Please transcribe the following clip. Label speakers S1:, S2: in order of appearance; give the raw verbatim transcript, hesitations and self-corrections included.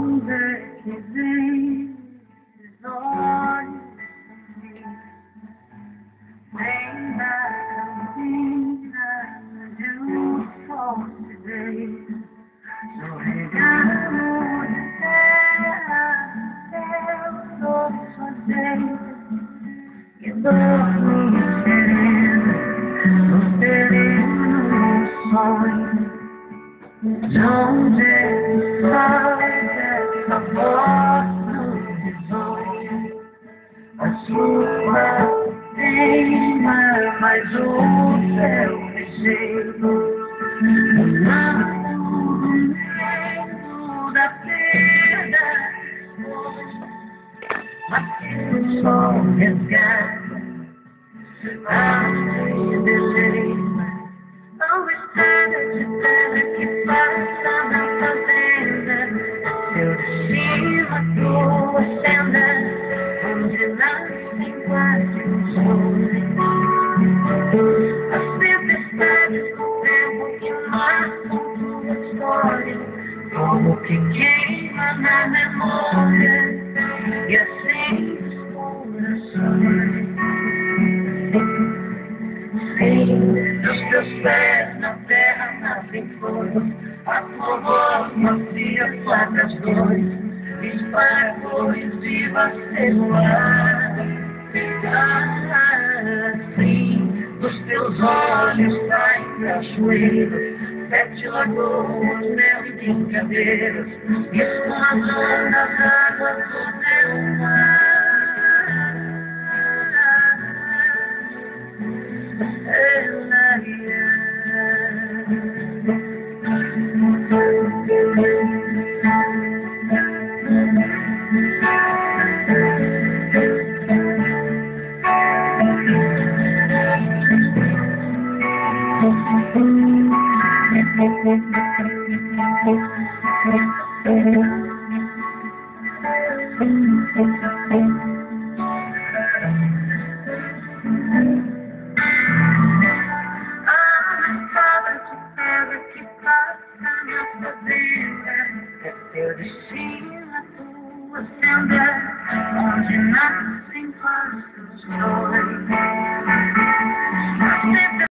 S1: onde é que vem os olhos vem da campina de um sol se vê sorregando de terra céu todo sozinho e dorme sereno no sereno sonho de onde sai dessa voz do desonho a sua teima, mas o céu ligeiro no medo da perda mas que o sol resgata a beleza ou estrada de pedra que passa na fazenda seu destino a tua senda onde nascem quase um sonho as tempestades do tempo que marcam tua história como que queima na memória e assim os corações sim, dos teus pés na terra nascem flores a tua voz macia placa as dores espalha cores vivas pelo ar assim, dos teus olhos saem cachoeiros sete lagoas, mel e brincadeiras escoando nas águas do teu mar teu destino, a tua senda, onde nascem passos flores.